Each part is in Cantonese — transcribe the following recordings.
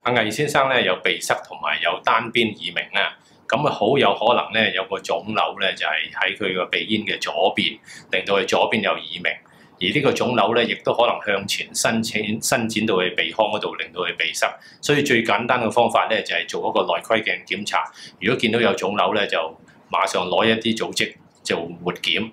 阿魏先生咧有鼻塞同埋有單邊耳鳴啊，咁啊好有可能咧有個腫瘤咧就係喺佢個鼻咽嘅左邊，令到佢左邊有耳鳴。而呢個腫瘤咧，亦都可能向前伸展到去鼻腔嗰度，令到佢鼻塞。所以最簡單嘅方法咧，就係做一個內窺鏡檢查。如果見到有腫瘤咧，就馬上攞一啲組織做活檢。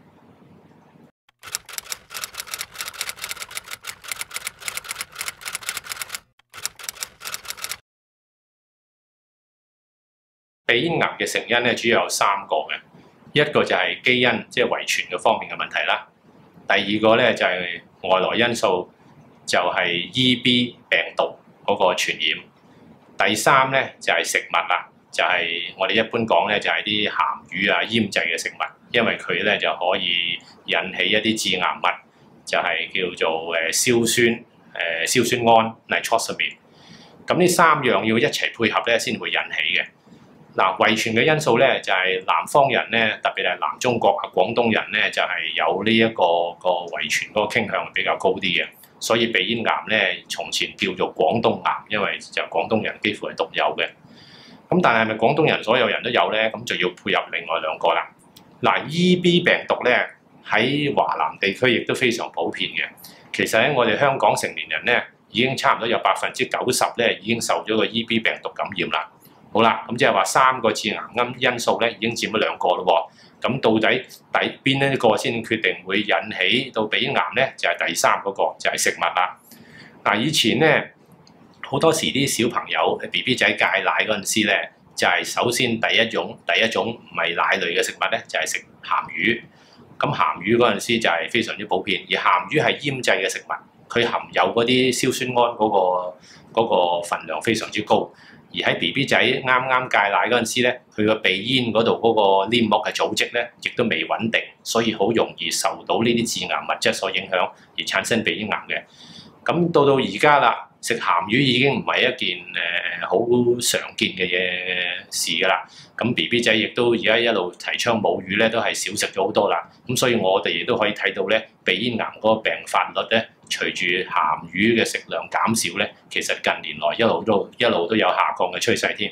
鼻咽癌嘅成因咧，主要有3個嘅，一個就係基因，即係遺傳嘅方面嘅問題啦。第二個咧就係外來因素，就係 EB 病毒嗰個傳染。第三咧就係食物啦，就係我哋一般講咧就係啲鹹魚啊、醃製嘅食物，因為佢咧就可以引起一啲致癌物，就係叫做硝酸胺 nitrosamine。咁呢3樣要一齊配合咧，先會引起嘅。嗱，遺傳嘅因素咧，就係南方人咧，特別係南中國啊、廣東人咧，就係有呢一個遺傳嗰個傾向比較高啲嘅，所以鼻咽癌咧，從前叫做廣東癌，因為就廣東人幾乎係獨有嘅。咁但係係咪廣東人所有人都有咧？咁就要配合另外2個啦。嗱，EB 病毒咧喺華南地區亦都非常普遍嘅。其實喺我哋香港成年人咧，已經差唔多有90%咧已經受咗個 EB 病毒感染啦。好啦，咁即係話3個致癌因素咧，已經佔咗2個咯喎。咁到底邊一個先決定會引起到鼻咽癌咧？就係第3嗰個，就係食物啦。嗱，以前咧好多時啲小朋友 BB 仔戒奶嗰陣時咧，就係首先第一種唔係奶類嘅食物咧，就係食鹹魚。咁鹹魚嗰陣時就係非常之普遍，而鹹魚係醃製嘅食物，佢含有嗰啲硝酸胺嗰個份量非常之高。而喺 BB 仔啱啱戒奶嗰陣時咧，佢個鼻咽嗰度嗰個黏膜嘅組織咧，亦都未穩定，所以好容易受到呢啲致癌物質所影響而產生鼻咽癌嘅。咁到而家啦，食鹹魚已經唔係一件好常見嘅事㗎啦。咁 BB 仔亦都而家一路提倡母乳咧，都係少食咗好多啦。咁所以我哋亦都可以睇到咧，鼻咽癌嗰個病發率咧，隨住鹹魚嘅食量減少咧，其實近年來一路都有下降嘅趨勢添。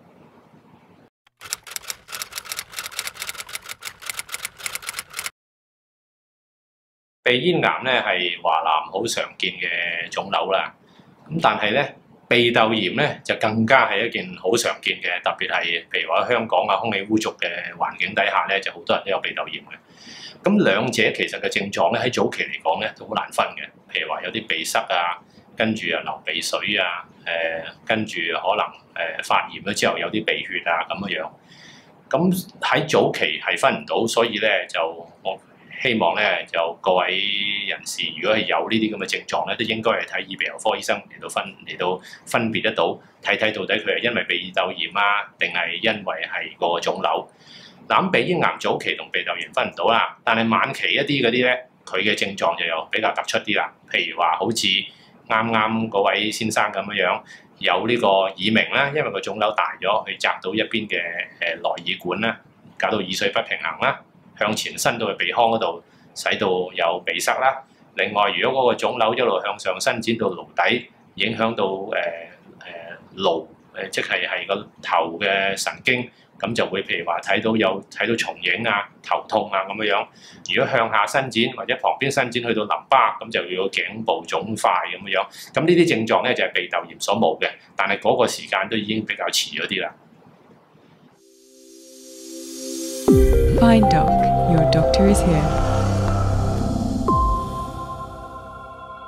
鼻咽癌咧係華南好常見嘅腫瘤啦，咁但係咧鼻竇炎咧就更加係一件好常見嘅，特別係譬如話香港啊空氣污濁嘅環境底下咧，就好多人都有鼻竇炎嘅。咁兩者其實嘅症狀咧喺早期嚟講咧都好難分嘅，譬如話有啲鼻塞啊，跟住又流鼻水啊，跟住可能發炎咗之後有啲鼻血啊咁樣。咁喺早期係分唔到，所以咧就我希望咧就各位人士，如果係有呢啲咁嘅症狀咧，都應該係睇耳鼻喉科醫生嚟到分別得到，睇到底佢係因為鼻竇炎啊，定係因為係個腫瘤。嗱，咁鼻咽癌早期同鼻竇炎分唔到啦，但係晚期一啲嗰啲咧，佢嘅症狀就又比較突出啲啦。譬如話好似啱啱嗰位先生咁樣有呢個耳鳴啦，因為個腫瘤大咗，去擲到一邊嘅內耳管啦，搞到耳水不平衡啦。向前伸到去鼻腔嗰度，使到有鼻塞啦。另外，如果嗰個腫瘤一路向上伸展到顱底，影響到顱即係個頭嘅神經，咁就會譬如話睇到重影啊、頭痛啊咁樣。如果向下伸展或者旁邊伸展去到淋巴，咁就要頸部腫塊咁樣。咁呢啲症狀咧就係鼻竇炎所冇嘅，但係嗰個時間都已經比較遲咗啲啦。 Find Doc, your doctor is here.